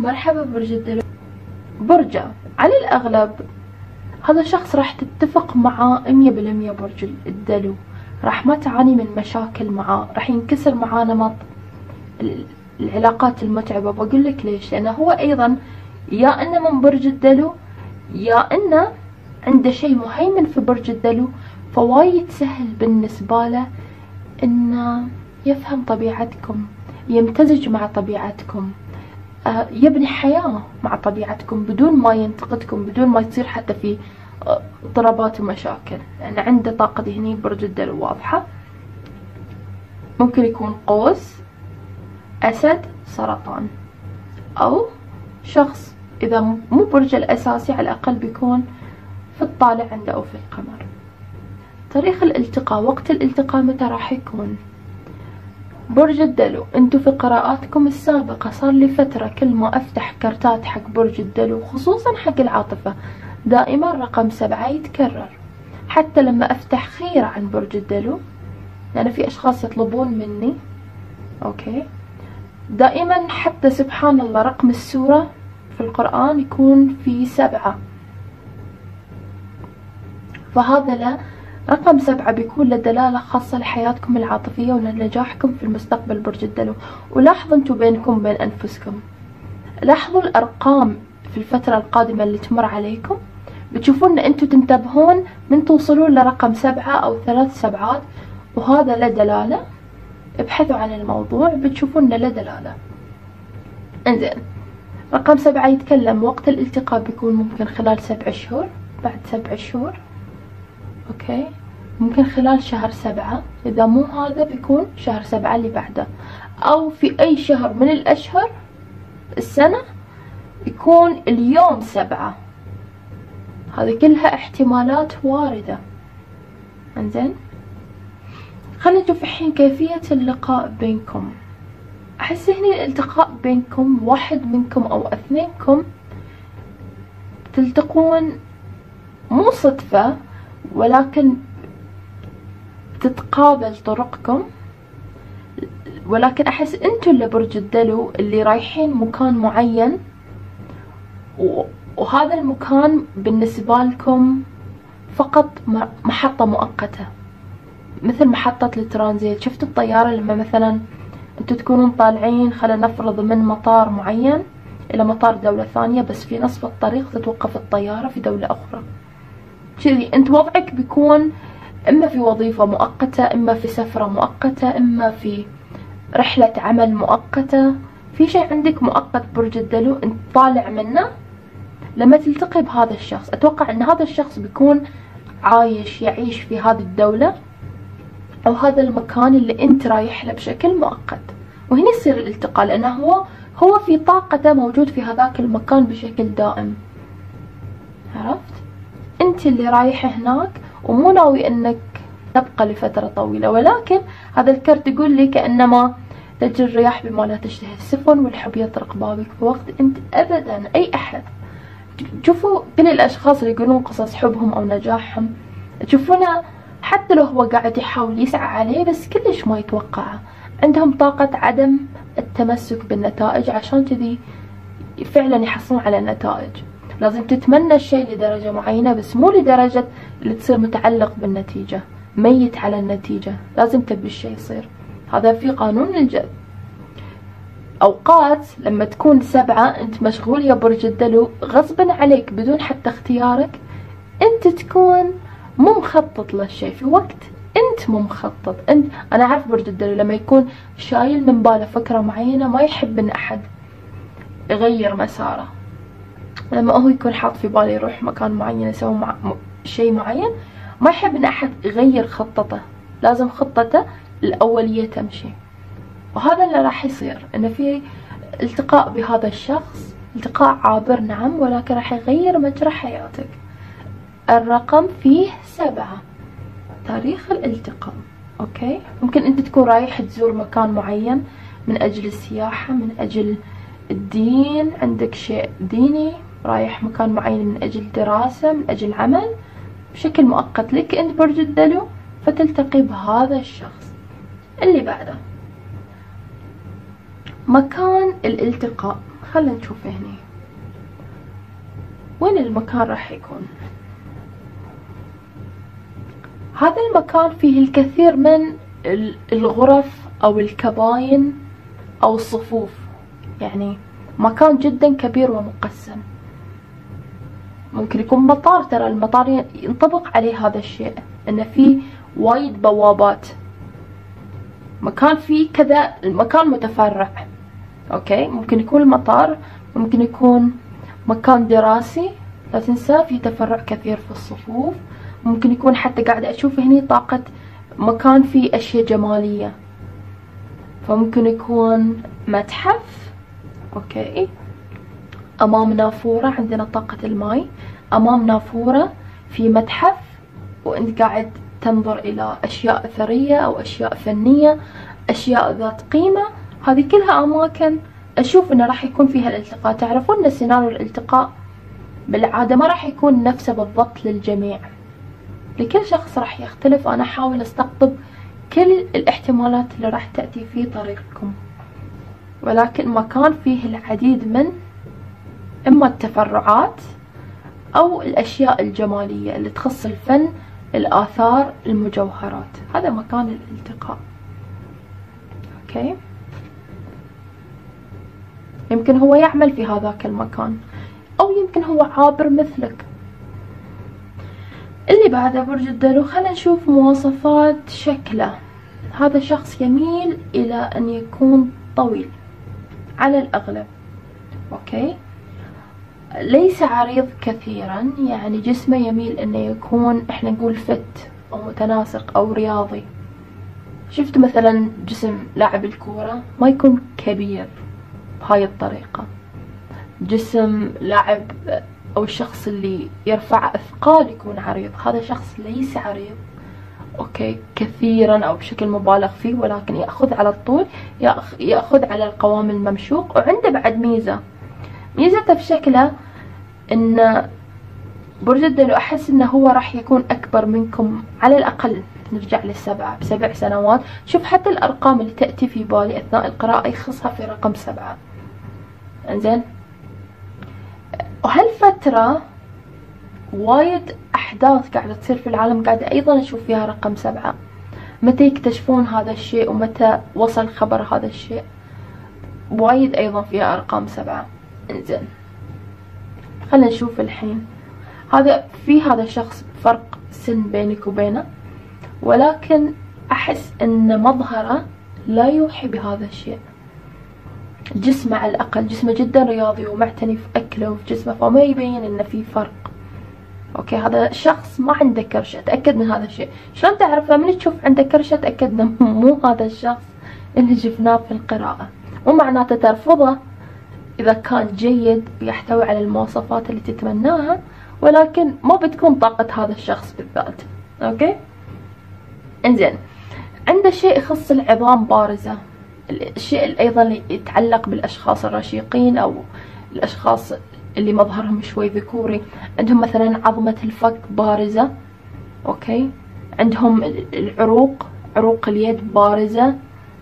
مرحبا برج الدلو. برجة على الأغلب هذا الشخص راح تتفق معاه 100%. برج الدلو راح ما تعاني من مشاكل معاه، راح ينكسر معاه نمط العلاقات المتعبة. بقول لك ليش، لأنه هو أيضا يا إنه من برج الدلو يا إنه عنده شيء مهيمن في برج الدلو، فوايد سهل بالنسبة له إنه يفهم طبيعتكم، يمتزج مع طبيعتكم، يبني حياة مع طبيعتكم بدون ما ينتقدكم، بدون ما يصير حتى في اضطرابات ومشاكل، لأن عنده طاقة هني برج الدلو واضحة. ممكن يكون قوس، أسد، سرطان، أو شخص إذا مو برج الأساسي على الأقل بيكون في الطالع عنده أو في القمر. تاريخ الالتقاء، وقت الالتقاء متى راح يكون؟ برج الدلو انتو في قراءاتكم السابقة صار لي فترة كل ما افتح كرتات حق برج الدلو خصوصا حق العاطفة دائما رقم 7 يتكرر. حتى لما افتح خيرة عن برج الدلو، لأن في اشخاص يطلبون مني اوكي، دائما حتى سبحان الله رقم السورة في القرآن يكون في 7، فهذا لا رقم 7 بيكون له دلالة خاصة لحياتكم العاطفية ولنجاحكم في المستقبل برج الدلو. ولاحظوا انتوا بينكم وبين انفسكم، لاحظوا الارقام في الفترة القادمة اللي تمر عليكم، بتشوفون ان انتوا تنتبهون من توصلون لرقم 7 او 3 سبعات، وهذا له دلالة. ابحثوا عن الموضوع بتشوفون له دلالة. انزين، رقم 7 يتكلم وقت الالتقاء بيكون ممكن خلال 7 شهور، بعد 7 شهور اوكي، ممكن خلال شهر 7، اذا مو هذا بيكون شهر 7 اللي بعده، او في اي شهر من الاشهر السنة يكون اليوم 7. هذه كلها احتمالات واردة. انزين، خلينا نشوف الحين كيفية اللقاء بينكم. احس هني الالتقاء بينكم واحد منكم او اثنينكم تلتقون مو صدفة، ولكن تتقابل طرقكم. ولكن احس انتوا اللي برج الدلو اللي رايحين مكان معين، وهذا المكان بالنسبة لكم فقط محطة مؤقتة، مثل محطة الترانزيت. شفتوا الطيارة لما مثلا انتوا تكونون طالعين خلينا نفرض من مطار معين الى مطار دولة ثانية، بس في نصف الطريق تتوقف الطيارة في دولة اخرى. كذي انت وضعك بيكون اما في وظيفة مؤقتة، اما في سفرة مؤقتة، اما في رحلة عمل مؤقتة، في شيء عندك مؤقت برج الدلو انت طالع منه. لما تلتقي بهذا الشخص اتوقع ان هذا الشخص بيكون يعيش في هذه الدولة او هذا المكان اللي انت رايح له بشكل مؤقت، وهنا يصير الالتقاء، لانه هو في طاقته موجود في هذاك المكان بشكل دائم. عرفت؟ انت اللي رايح هناك ومو ناوي انك تبقى لفترة طويلة، ولكن هذا الكرت يقول لي كأنما تجري الرياح بما لا تشتهي السفن والحب يطرق بابك في وقت انت ابدا اي احد. شوفوا كل الاشخاص اللي يقولون قصص حبهم او نجاحهم، تشوفونه حتى لو هو قاعد يحاول يسعى عليه بس كلش ما يتوقعه، عندهم طاقة عدم التمسك بالنتائج، عشان كذي فعلا يحصلون على النتائج. لازم تتمنى الشيء لدرجة معينة، بس مو لدرجة اللي تصير متعلق بالنتيجة، ميت على النتيجة، لازم تبي الشيء يصير. هذا في قانون الجذب. اوقات لما تكون 7 انت مشغول يا برج الدلو غصبا عليك بدون حتى اختيارك، انت تكون مو مخطط للشيء في وقت انت مو مخطط. انا اعرف برج الدلو لما يكون شايل من باله فكرة معينة ما يحب ان احد يغير مساره. لما هو يكون حاط في باله يروح مكان معين يسوي شيء معين، ما يحب ان احد يغير خطته، لازم خطته الاولية تمشي. وهذا اللي راح يصير، انه في التقاء بهذا الشخص، التقاء عابر نعم، ولكن راح يغير مجرى حياتك. الرقم فيه 7، تاريخ الالتقاء اوكي. ممكن انت تكون رايح تزور مكان معين من اجل السياحة، من اجل الدين، عندك شيء ديني، رايح مكان معين من اجل دراسة، من اجل عمل بشكل مؤقت لك انت برج الدلو، فتلتقي بهذا الشخص. اللي بعده مكان الالتقاء، خلينا نشوف هني وين المكان راح يكون. هذا المكان فيه الكثير من الغرف او الكباين او الصفوف، يعني مكان جدا كبير ومقسم. ممكن يكون مطار، ترى المطار ينطبق عليه هذا الشيء، انه فيه وايد بوابات. مكان فيه كذا، المكان متفرع. اوكي، ممكن يكون المطار، ممكن يكون مكان دراسي، لا تنسى في تفرع كثير في الصفوف. ممكن يكون حتى قاعدة اشوف هني طاقة مكان فيه اشياء جمالية، فممكن يكون متحف. اوكي، امام نافورة، عندنا طاقة الماي، امام نافورة في متحف، وانت قاعد تنظر الى اشياء اثرية او اشياء فنية، اشياء ذات قيمة. هذه كلها اماكن اشوف انه راح يكون فيها الالتقاء. تعرفون ان سيناريو الالتقاء بالعادة ما راح يكون نفسه بالضبط للجميع، لكل شخص راح يختلف. انا احاول استقطب كل الاحتمالات اللي راح تأتي في طريقكم، ولكن مكان فيه العديد من اما التفرعات او الاشياء الجمالية اللي تخص الفن، الاثار، المجوهرات. هذا مكان الالتقاء. اوكي، يمكن هو يعمل في هذاك المكان، او يمكن هو عابر مثلك. اللي بعده برج الدلو، خلينا نشوف مواصفات شكله. هذا شخص يميل الى ان يكون طويل على الاغلب. اوكي، ليس عريض كثيرا، يعني جسمه يميل انه يكون احنا نقول فت او متناسق او رياضي. شفت مثلا جسم لاعب الكورة ما يكون كبير بهاي الطريقة. جسم لاعب او الشخص اللي يرفع اثقال يكون عريض. هذا شخص ليس عريض اوكي كثيرا او بشكل مبالغ فيه، ولكن ياخذ على الطول، ياخذ على القوام الممشوق. وعنده بعد ميزته في شكله ان برج الدلو احس انه هو راح يكون اكبر منكم على الاقل. نرجع ب7 سنوات. شوف حتى الارقام اللي تأتي في بالي اثناء القراءة يخصها في رقم 7. انزين، وهالفترة وايد احداث قاعدة تصير في العالم، قاعدة ايضا اشوف فيها رقم 7. متى يكتشفون هذا الشيء ومتى وصل خبر هذا الشيء، وايد ايضا فيها ارقام 7. انزين، خلينا نشوف الحين. هذا الشخص فرق سن بينك وبينه، ولكن احس ان مظهره لا يوحي بهذا الشيء. جسمه على الاقل جسمه جدا رياضي ومعتني في اكله وفي جسمه، فما يبين ان في فرق. اوكي، هذا الشخص ما عنده كرشه، اتاكد من هذا الشيء. شلون تعرف؟ لما تشوف عنده كرشه تاكد انه مو هذا الشخص اللي شفناه في القراءه. مو معناته ترفضه اذا كان جيد ويحتوي على المواصفات اللي تتمناها، ولكن ما بتكون طاقة هذا الشخص بالذات. اوكي، انزين، عنده شيء يخص العظام بارزة. الشيء ايضا اللي يتعلق بالاشخاص الرشيقين او الاشخاص اللي مظهرهم شوي ذكوري، عندهم مثلا عظمة الفك بارزة. اوكي، عندهم عروق اليد بارزة.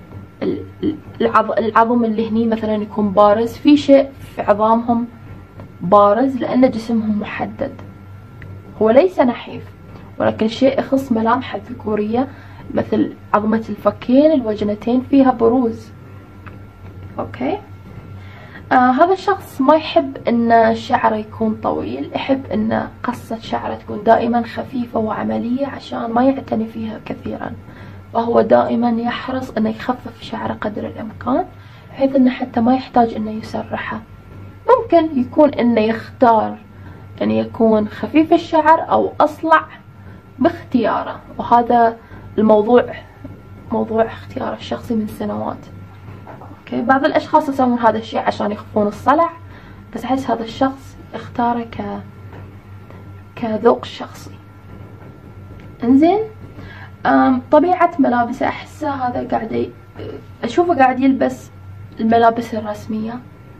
العظم اللي هني مثلا يكون بارز، في شيء في عظامهم بارز لأن جسمهم محدد. هو ليس نحيف، ولكن شيء يخص ملامح الذكورية مثل عظمة الفكين، الوجنتين فيها بروز. اوكي، هذا الشخص ما يحب ان شعره يكون طويل، يحب ان قصة شعره تكون دائما خفيفة وعملية عشان ما يعتني فيها كثيرا. فهو دائما يحرص انه يخفف شعره قدر الامكان، بحيث انه حتى ما يحتاج انه يسرحه. ممكن يكون انه يختار ان يكون خفيف الشعر او اصلع باختياره، وهذا الموضوع موضوع اختيار الشخصي من سنوات. اوكي، بعض الاشخاص يسوون هذا الشيء عشان يخفون الصلع، بس احس هذا الشخص اختاره كذوق شخصي. انزين، طبيعة ملابسه احسه هذا قاعد اشوفه قاعد يلبس الملابس الرسمية،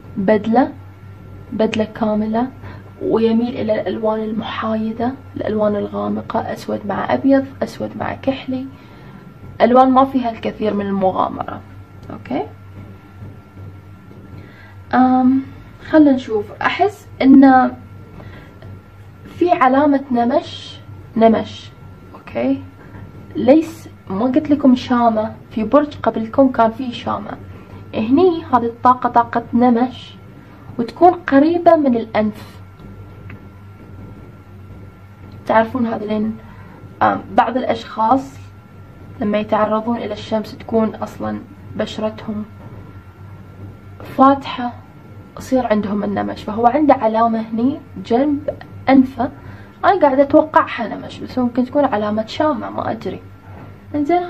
بدلة كاملة، ويميل الى الالوان المحايدة، الالوان الغامقة، اسود مع ابيض، اسود مع كحلي، الوان ما فيها الكثير من المغامرة. اوكي، خلنا نشوف. احس ان في علامة نمش اوكي، ليس ما قلت لكم شامة، في برج قبلكم كان فيه شامة، هني هذه الطاقة طاقة نمش، وتكون قريبة من الأنف. تعرفون هذين بعض الأشخاص لما يتعرضون إلى الشمس تكون أصلا بشرتهم فاتحة، يصير عندهم النمش، فهو عنده علامة هني جنب أنفه. أنا قاعدة أتوقعها نمش، بس ممكن تكون علامة شامة، ما أدري. إنزين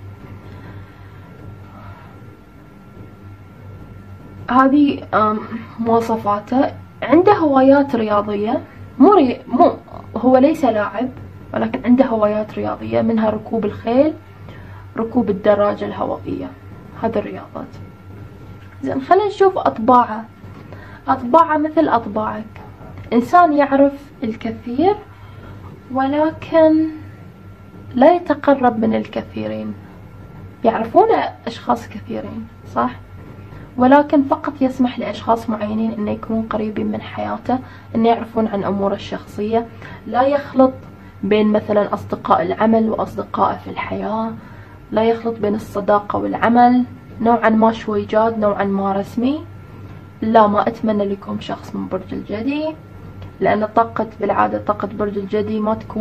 هذه مواصفاته. عنده هوايات رياضية، مو هو ليس لاعب، ولكن عنده هوايات رياضية، منها ركوب الخيل، ركوب الدراجة الهوائية، هذه الرياضات. زين خلينا نشوف أطباعه. أطباعه مثل أطباعك، إنسان يعرف الكثير ولكن لا يتقرب من الكثيرين. يعرفون أشخاص كثيرين صح، ولكن فقط يسمح لأشخاص معينين أن يكونون قريبين من حياته، أن يعرفون عن أموره الشخصية. لا يخلط بين مثلا أصدقاء العمل وأصدقائه في الحياة، لا يخلط بين الصداقة والعمل، نوعا ما شوي جاد نوعا ما رسمي. لا، ما أتمنى لكم شخص من برج الجدي، لأن بالعادة طاقة برج الجدي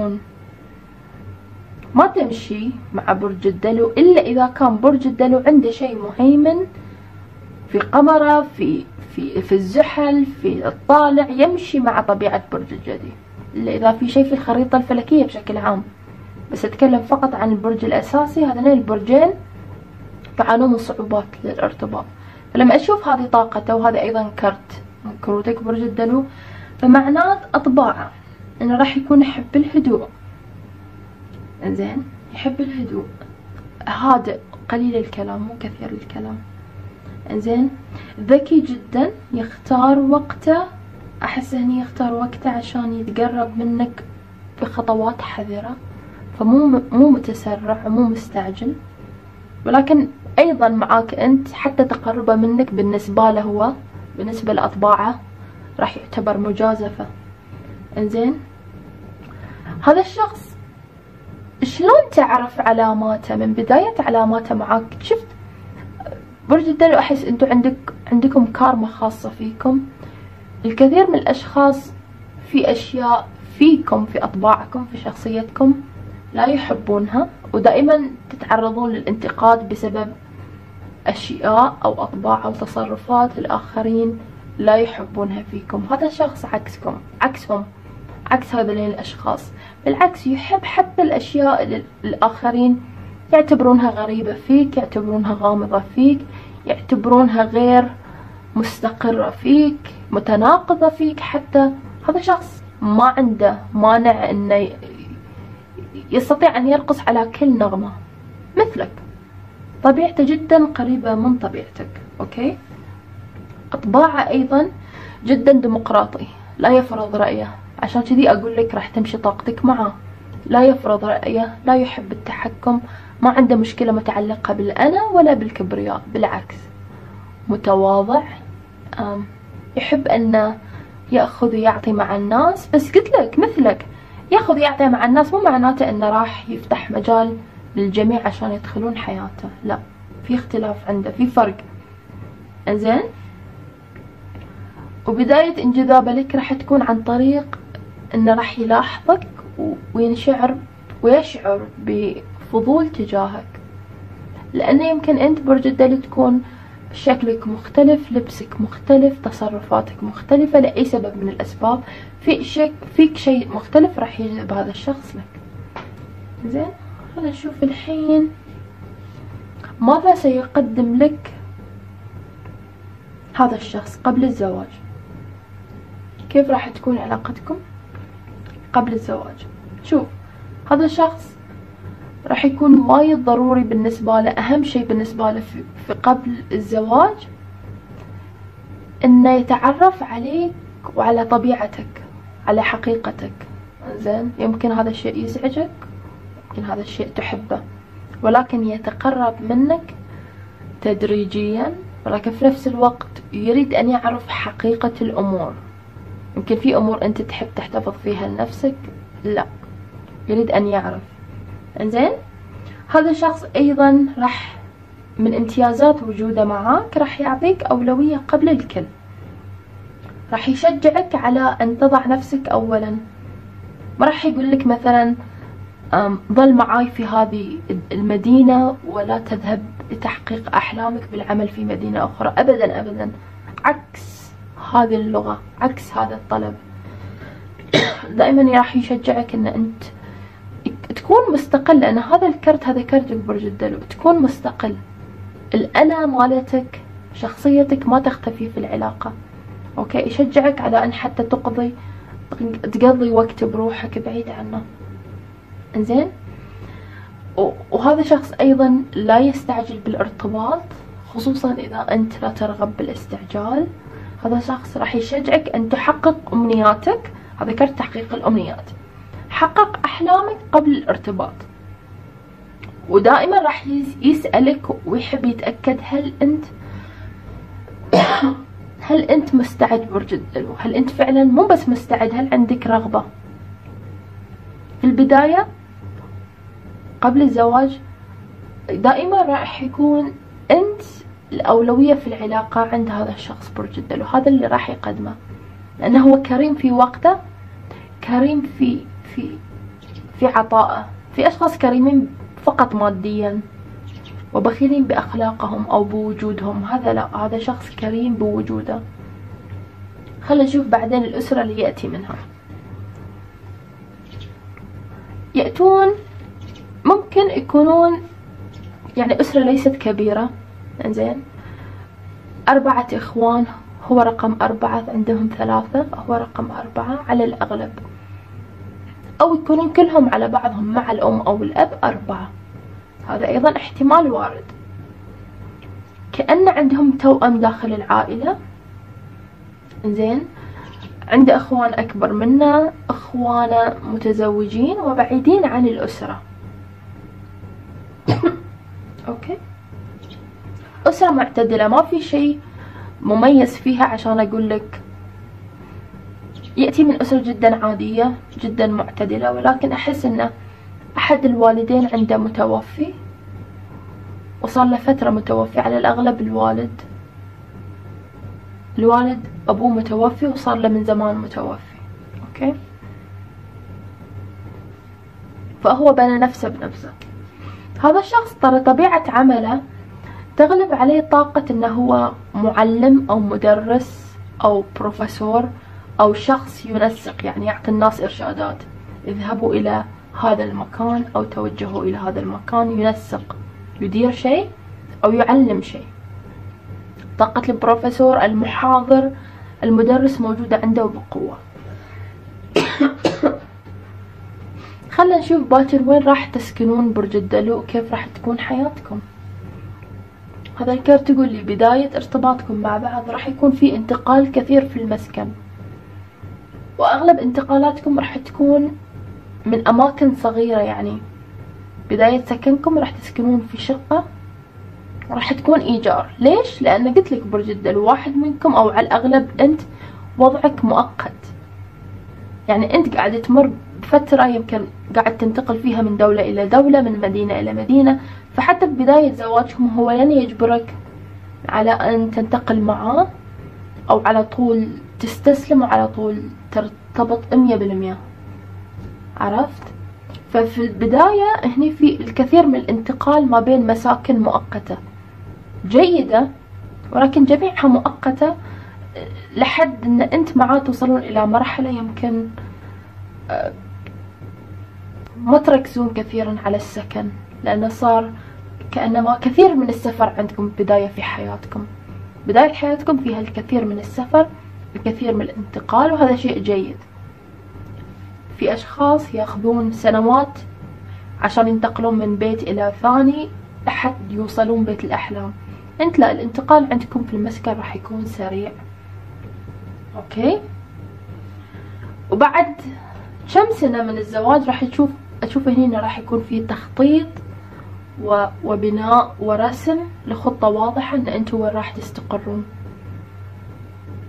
ما تمشي مع برج الدلو، إلا إذا كان برج الدلو عنده شيء مهيمن في قمره، في الزحل، في الطالع، يمشي مع طبيعة برج الجدي، إلا إذا في شيء في الخريطة الفلكية بشكل عام. بس أتكلم فقط عن البرج الأساسي، هذين البرجين يعانون من صعوبات للارتباط. فلما أشوف هذه طاقته، وهذا أيضا كرت من كروتك برج الدلو، فمعنات أطباعه إنه راح يكون يحب الهدوء. إنزين، يحب الهدوء، هادئ، قليل الكلام مو كثير الكلام. إنزين، ذكي جدا، يختار وقته. أحس هني يختار وقته عشان يتقرب منك بخطوات حذرة، فمو متسرع ومو مستعجل، ولكن أيضا معاك أنت حتى تقربه منك بالنسبة له هو، بالنسبة لأطباعه راح يعتبر مجازفة. إنزين، هذا الشخص شلون تعرف علاماته؟ من بداية علاماته معاك شفت برج الدلو. أحس أنتوا عندكم كارما خاصة فيكم. الكثير من الأشخاص في أشياء فيكم، في أطباعكم، في شخصيتكم لا يحبونها، ودائما تتعرضون للانتقاد بسبب أشياء أو أطباع أو تصرفات الآخرين لا يحبونها فيكم. هذا الشخص عكسهم، عكس هذين الأشخاص. بالعكس، يحب حتى الأشياء اللي الآخرين يعتبرونها غريبة فيك، يعتبرونها غامضة فيك، يعتبرونها غير مستقرة فيك، متناقضة فيك. حتى هذا شخص ما عنده مانع انه يستطيع ان يرقص على كل نغمة مثلك. طبيعته جدا قريبة من طبيعتك. اوكي، اطباعه ايضا جدا ديمقراطي، لا يفرض رأيه، عشان كذي اقول لك راح تمشي طاقتك معه. لا يفرض رأيه، لا يحب التحكم، ما عنده مشكلة متعلقة بالأنا ولا بالكبرياء، بالعكس متواضع، يحب أنه يأخذ ويعطي مع الناس. بس قلت لك مثلك، يأخذ ويعطي مع الناس مو معناته أنه راح يفتح مجال للجميع عشان يدخلون حياته، لا، في اختلاف عنده، في فرق. انزين، وبداية انجذابه لك راح تكون عن طريق انه راح يلاحظك ويشعر بفضول تجاهك، لأنه يمكن أنت برج الدلو تكون شكلك مختلف، لبسك مختلف، تصرفاتك مختلفة، لأي سبب من الأسباب فيك شيء مختلف راح يجذب هذا الشخص لك. زين، خلينا نشوف الحين ماذا سيقدم لك هذا الشخص قبل الزواج. كيف راح تكون علاقتكم قبل الزواج؟ شوف، هذا الشخص راح يكون وايد ضروري بالنسبة له، أهم شيء بالنسبة له في قبل الزواج إنه يتعرف عليك وعلى طبيعتك، على حقيقتك. زين، يمكن هذا الشيء يزعجك، يمكن هذا الشيء تحبه، ولكن يتقرب منك تدريجيا، ولكن في نفس الوقت يريد أن يعرف حقيقة الأمور. يمكن في أمور أنت تحب تحتفظ فيها لنفسك، لا، يريد أن يعرف. إنزين، هذا الشخص أيضا راح من امتيازات وجوده معاك راح يعطيك أولوية قبل الكل، راح يشجعك على أن تضع نفسك أولا. ما راح يقول لك مثلا ظل معاي في هذه المدينة ولا تذهب لتحقيق أحلامك بالعمل في مدينة أخرى، أبدا أبدا، عكس هذه اللغة، عكس هذا الطلب. دائما راح يشجعك أن أنت تكون مستقل، لأن هذا الكرت، هذا كرتك برج الدلو، تكون مستقل. الأنا مالتك، شخصيتك ما تختفي في العلاقة. أوكي، يشجعك على أن حتى تقضي وقت بروحك بعيد عنه. إنزين، وهذا شخص أيضا لا يستعجل بالارتباط، خصوصا إذا أنت لا ترغب بالاستعجال. هذا شخص راح يشجعك أن تحقق أمنياتك، هذا كرت تحقيق الأمنيات. حقق أحلامك قبل الارتباط، ودائما راح يسألك ويحب يتأكد هل أنت مستعد برج الدلو؟ هل أنت فعلا مو بس مستعد، هل عندك رغبة؟ في البداية قبل الزواج دائما راح يكون أنت الأولوية في العلاقة عند هذا الشخص برج الدلو، هذا اللي راح يقدمه، لأنه هو كريم في وقته، كريم في عطائه. في أشخاص كريمين فقط ماديا وبخيلين بأخلاقهم أو بوجودهم، هذا لا، هذا شخص كريم بوجوده. خلينا نشوف بعدين الأسرة اللي يأتي منها. يأتون ممكن يكونون يعني أسرة ليست كبيرة، إنزين، 4 إخوان، هو رقم 4، عندهم 3، هو رقم 4 على الأغلب، أو يكونون كلهم على بعضهم مع الأم أو الأب 4، هذا أيضا احتمال وارد. كأن عندهم توأم داخل العائلة، إنزين، عنده إخوان أكبر منه، إخوانه متزوجين وبعيدين عن الأسرة. أوكي، أسرة معتدلة، ما في شيء مميز فيها عشان أقول لك. يأتي من أسرة جدا عادية، جدا معتدلة، ولكن أحس أن أحد الوالدين عنده متوفي، وصار له فترة متوفي، على الأغلب الوالد أبوه متوفي وصار له من زمان متوفي. أوكي، فهو بنى نفسه بنفسه. هذا الشخص ترى طبيعة عمله تغلب عليه طاقة انه هو معلم او مدرس او بروفيسور او شخص ينسق، يعني يعطي الناس ارشادات، اذهبوا الى هذا المكان او توجهوا الى هذا المكان، ينسق، يدير شيء او يعلم شيء. طاقة البروفيسور، المحاضر، المدرس موجودة عنده بقوة. خلنا نشوف باكر وين راح تسكنون برج الدلو وكيف راح تكون حياتكم. هذا الكارت يقول لي بداية ارتباطكم مع بعض راح يكون في انتقال كثير في المسكن، واغلب انتقالاتكم راح تكون من اماكن صغيرة، يعني بداية سكنكم راح تسكنون في شقة وراح تكون ايجار. ليش؟ لان قلت لك برج الدلو واحد منكم او على الاغلب انت وضعك مؤقت، يعني انت قاعد تمر بفترة يمكن قاعد تنتقل فيها من دولة الى دولة، من مدينة الى مدينة، فحتى ببداية زواجكم هو لن يجبرك على ان تنتقل معاه او على طول تستسلم وعلى طول ترتبط 100%. عرفت؟ ففي البداية هني في الكثير من الانتقال ما بين مساكن مؤقتة جيدة، ولكن جميعها مؤقتة لحد ان انت معاه توصلون الى مرحلة يمكن ما تركزون كثيرا على السكن، لانه صار كأنما كثير من السفر عندكم بداية في حياتكم. بداية حياتكم فيها الكثير من السفر، الكثير من الانتقال، وهذا شيء جيد. في أشخاص ياخذون سنوات عشان ينتقلون من بيت إلى ثاني لحد يوصلون بيت الأحلام. انت لا، الانتقال عندكم في المسكن راح يكون سريع. اوكي، وبعد كم سنة من الزواج راح أشوف هنا راح يكون في تخطيط وبناء ورسم لخطة واضحة ان انتوا وين راح تستقرون.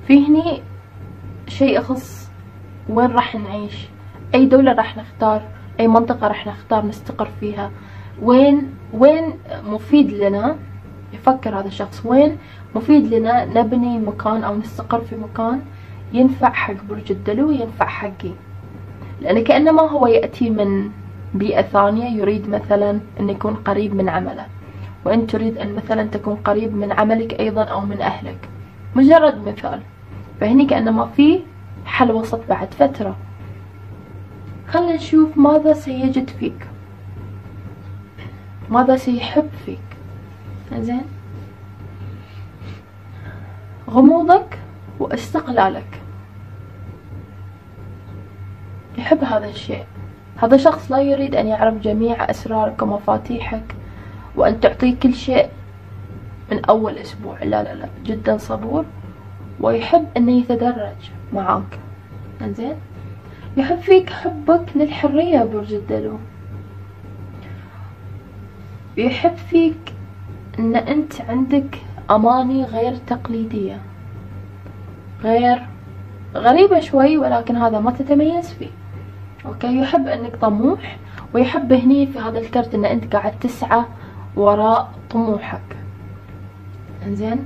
في هني شيء يخص وين راح نعيش، أي دولة راح نختار، أي منطقة راح نختار نستقر فيها، وين مفيد لنا. يفكر هذا الشخص وين مفيد لنا نبني مكان أو نستقر في مكان ينفع حق برج الدلو، ينفع حقي. لأن كأنما هو يأتي من بيئة ثانية، يريد مثلا أن يكون قريب من عمله، وأنت تريد أن مثلا تكون قريب من عملك أيضا أو من أهلك، مجرد مثال. فهني كأنما في حل وسط بعد فترة. خلنا نشوف ماذا سيجد فيك، ماذا سيحب فيك. زين، غموضك واستقلالك، يحب هذا الشيء. هذا شخص لا يريد أن يعرف جميع أسرارك ومفاتيحك وأن تعطيه كل شيء من أول أسبوع، لا لا لا، جدا صبور ويحب أن يتدرج معاك. زين، يحب فيك حبك للحرية برج الدلو، يحب فيك أن أنت عندك أماني غير تقليدية، غير غريبة شوي، ولكن هذا ما تتميز فيه. اوكي، يحب انك طموح، ويحب هني في هذا الكرت ان انت قاعد تسعى وراء طموحك. انزين،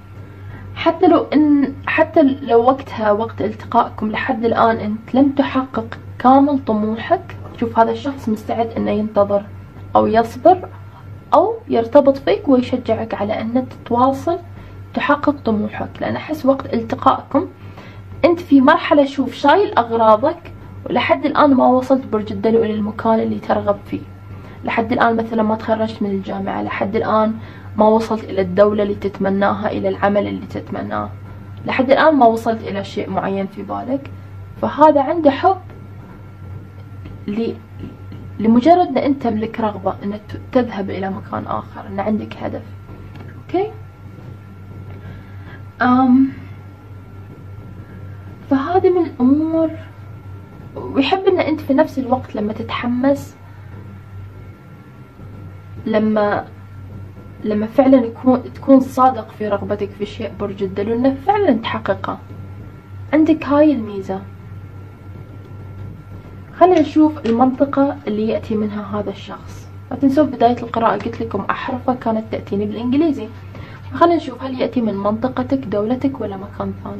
حتى لو وقتها وقت التقائكم لحد الان انت لم تحقق كامل طموحك، شوف هذا الشخص مستعد انه ينتظر او يصبر او يرتبط فيك ويشجعك على ان تتواصل تحقق طموحك. لان احس وقت التقائكم انت في مرحلة شوف شايل اغراضك، ولحد الان ما وصلت برج الدلو الى المكان اللي ترغب فيه. لحد الان مثلا ما تخرجت من الجامعة، لحد الان ما وصلت الى الدولة اللي تتمناها، الى العمل اللي تتمناه، لحد الان ما وصلت الى شيء معين في بالك. فهذا عنده حب لمجرد ان انت تملك رغبة ان تذهب الى مكان اخر، ان عندك هدف. اوكي، فهذه من الامور. ويحب ان انت في نفس الوقت لما تتحمس، لما فعلا تكون صادق في رغبتك في شيء برج الدلو، انه فعلا تحققه. عندك هاي الميزة. خلينا نشوف المنطقة اللي يأتي منها هذا الشخص. لا تنسوا بداية القراءة قلت لكم أحرفه كانت تأتيني بالإنجليزي. خلينا نشوف هل يأتي من منطقتك، دولتك، ولا مكان ثاني.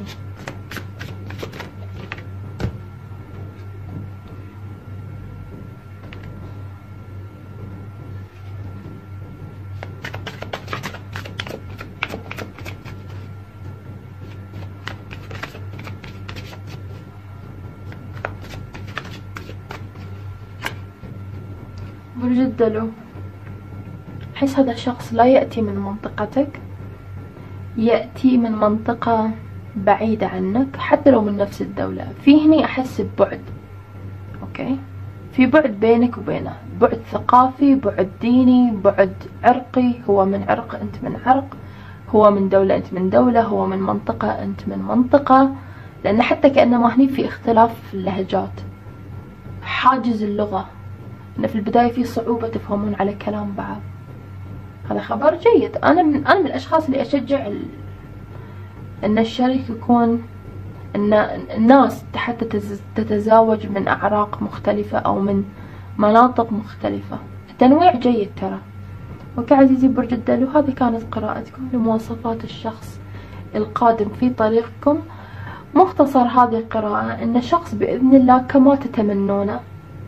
برج الدلو، أحس هذا الشخص لا يأتي من منطقتك، يأتي من منطقة بعيدة عنك، حتى لو من نفس الدولة. في هني أحس ببعد، أوكي، في بعد بينك وبينه، بعد ثقافي، بعد ديني، بعد عرقي. هو من عرق، أنت من عرق، هو من دولة، أنت من دولة، هو من منطقة، أنت من منطقة. لأن حتى كأنما هني في اختلاف في اللهجات، حاجز اللغة، إن في البداية في صعوبة تفهمون على كلام بعض. هذا خبر جيد. أنا من الأشخاص اللي أشجع إن الشريك يكون، إن الناس حتى تتزاوج من أعراق مختلفة أو من مناطق مختلفة. التنويع جيد ترى. اوكي عزيزي برج الدلو، هذه كانت قراءتكم لمواصفات الشخص القادم في طريقكم. مختصر هذه القراءة ان الشخص بإذن الله كما تتمنونه،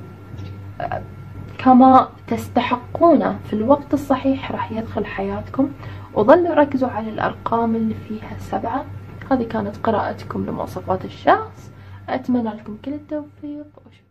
كما تستحقونه، في الوقت الصحيح راح يدخل حياتكم. وظلوا ركزوا على الأرقام اللي فيها 7. هذه كانت قراءتكم لمواصفات الشخص. أتمنى لكم كل التوفيق.